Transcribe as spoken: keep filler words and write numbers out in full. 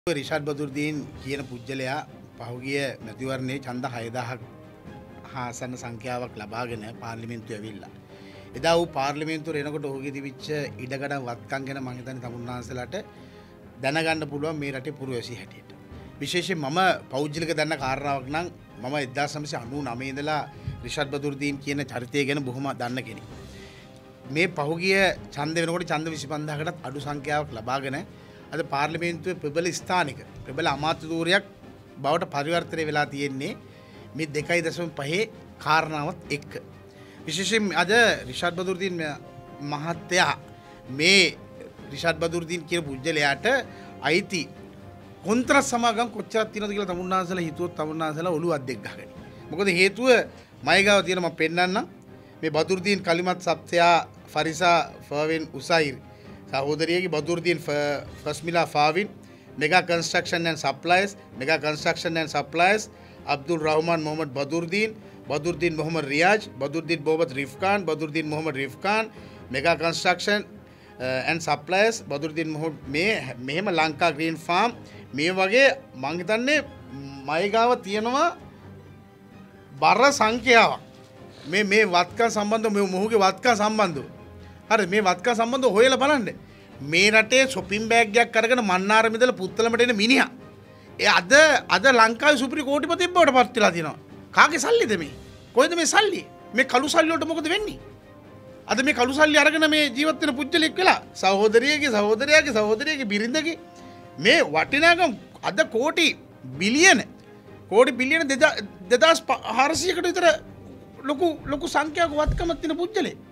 රිෂාඩ් බදුර්දීන් කියන පුජ්‍යලයා පහුගිය මැතිවරණයේ ඡන්ද හය දහසක් ආසන්න සංඛ්‍යාවක් ලබාගෙන පාර්ලිමේන්තුවේ ඇවිල්ලා. එදා ඌ පාර්ලිමේන්තුවේ එනකොට ඔහුගේ තිබිච්ච ඉඩකඩම් වත්කම් ගැන මම හිතන්නේ තමුන්නාන්සලාට දැනගන්න පුළුවන් මේ රටේ පුරවැසි හැටියට. විශේෂයෙන් මම පෞද්ගලික දන්න කාරණාවක් නම් මම එක්දාස් නවසිය අනූනවය ඉඳලා රිෂාඩ් බදුර්දීන් කියන චරිතය ගැන බොහොම දන්න කෙනෙක්. මේ පහුගිය ඡන්ද වෙනකොට ඡන්ද විසි පන්දාහකටත් අඩු සංඛ්‍යාවක් ලබාගෙන අද පාර්ලිමේන්තුවේ ප්‍රබල ස්ථානික ප්‍රබල අමාත්‍ය ධූරයක් බවට පරිවර්තනය වෙලා තියෙන්නේ මේ දෙකයි දශම පහේ කාරණාවත් එක්ක. විශේෂයෙන් අද රිෂාඩ් බදුර්දීන් මහත්තයා මේ රිෂාඩ් බදුර්දීන් කියන පුජ්‍යලයාට අයිති කොන්ත්‍රාත් සමාගම් කොච්චරක් තියෙනවද කියලා තමුන්නාන්සලා හිතුවොත් තමුන්නාන්සලා ඔළුව අද්දෙක් ගහගනි. මොකද හේතුව මයිගාව තියෙන මම පෙන්නන්නම් මේ බදුර්දීන් කලිමත් සත්‍යා ෆරිසා ෆර්වින් උසයිර් සහෝදරියගේ Badurdeen Fasmila Fawin mega construction and supplies mega construction and supplies Abdul Rahman Mohamed Badurdeen Badurdeen Mohamed Riyaj Badurdeen Mohamed Rifkan Badurdeen Mohamed Rifkan mega construction and supplies Badurdeen Mohamed මේ මෙහෙම ලංකා ග්‍රීන් ෆාම් මේ වගේ මං හිතන්නේ මයිගාව තියෙනවා බර සංඛ්‍යාවක් මේ මේ වත්කම් සම්බන්ධව මේ මොහුගේ වත්කම් සම්බන්ධව හරි මේ වත්කම් සම්බන්ධව හොයලා බලන්න මේ රටේ shopping bag එකක් අරගෙන මන්නාරම ඉඳලා පුත්තලමට එන මිනිහා ඒ අද අද ලංකාවේ සුපිරි කෝටිපතියෙක් බවට පත් වෙලා තියෙනවා කාගේ සල්ලිද මේ කොහෙද මේ සල්ලි මේ කළු සල්ලි වලට මොකද වෙන්නේ අද මේ කළු සල්ලි අරගෙන මේ ජීවත් වෙන පුජ්‍යලෙක් වෙලා සහෝදරියගේ සහෝදරයාගේ සහෝදරියගේ බිරිඳගේ මේ වටිනාකම් අද කෝටි බිලියන කෝටි බිලියන දෙදාස් හාරසියයකට විතර ලොකු ලොකු සංඛ්‍යාවක වත්කමක් තියෙන පුජ්‍යලෙක්